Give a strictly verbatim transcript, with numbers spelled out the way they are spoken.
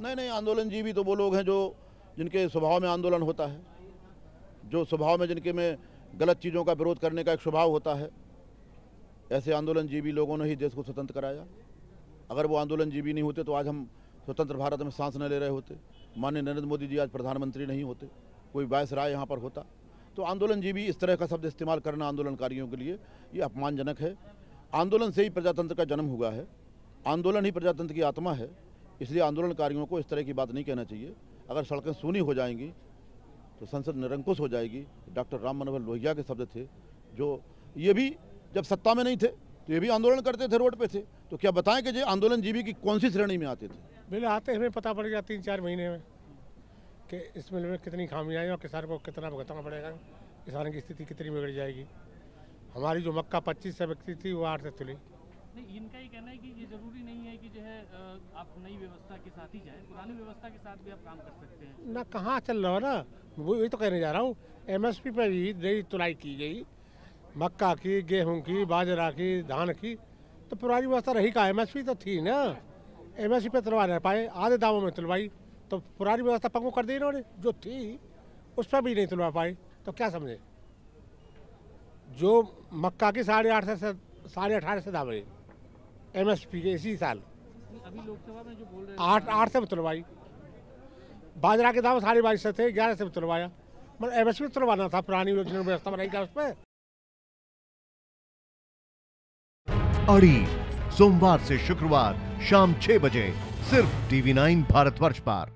नहीं नहीं, आंदोलनजीवी तो वो लोग हैं जो जिनके स्वभाव में आंदोलन होता है, जो स्वभाव में जिनके में गलत चीज़ों का विरोध करने का एक स्वभाव होता है। ऐसे आंदोलनजीवी लोगों ने ही देश को स्वतंत्र कराया। अगर वो आंदोलनजीवी नहीं होते तो आज हम स्वतंत्र भारत में सांस न ले रहे होते, माननीय नरेंद्र मोदी जी आज प्रधानमंत्री नहीं होते, कोई वायस राय यहाँ पर होता। तो आंदोलनजीवी इस तरह का शब्द इस्तेमाल करना आंदोलनकारियों के लिए ये अपमानजनक है। आंदोलन से ही प्रजातंत्र का जन्म हुआ है, आंदोलन ही प्रजातंत्र की आत्मा है, इसलिए आंदोलनकारियों को इस तरह की बात नहीं कहना चाहिए। अगर सड़कें सूनी हो जाएंगी तो संसद निरंकुश हो जाएगी। डॉक्टर राम मनोहर लोहिया के शब्द थे, जो ये भी जब सत्ता में नहीं थे तो ये भी आंदोलन करते थे, रोड पे थे। तो क्या बताएं कि ये आंदोलनजीवी की कौन सी श्रेणी में आते थे? बिल आते हमें पता पड़ गया तीन चार महीने में कि इस मिल में कितनी खामियाँ हैं और किसान को कितना भुगतना पड़ेगा, किसान की स्थिति कितनी बिगड़ जाएगी। हमारी जो मक्का पच्चीस से बिकती थी वो आठ से तुली। नहीं, इनका ये कहना है कि ये जरूरी नहीं है कि जो है आप नई व्यवस्था के साथ ही जाएं, पुरानी व्यवस्था के साथ भी आप काम कर सकते हैं ना। कहाँ चल रहा हो ना, वो वही तो कहने जा रहा हूँ। एमएसपी पर भी नई तुलाई की गई, मक्का की, गेहूं की, बाजरा की, धान की, तो पुरानी व्यवस्था रही का। एमएसपी तो थी ना, एमएसपी पे तुलवा नहीं पाए, आधे दामों में तुलवाई, तो पुरानी व्यवस्था पंगु कर दी इन्होंने जो थी, उस पर भी नहीं तुलवा पाए। तो क्या समझे, जो मक्का की साढ़े आठ से साढ़े अठारह से दाम है एमएसपी के इसी साल, अभी लोकसभा में जो बोल रहे आठ आठ से तुलवाई। बाजरा के दाम साढ़े बाईस से थे, ग्यारह से तुलवाया। मतलब एमएसपी तुलवाना था, पुरानी व्यवस्था बनाई क्या उस पर। अड़ी सोमवार से शुक्रवार शाम छह बजे सिर्फ टीवी नाइन भारतवर्ष पर।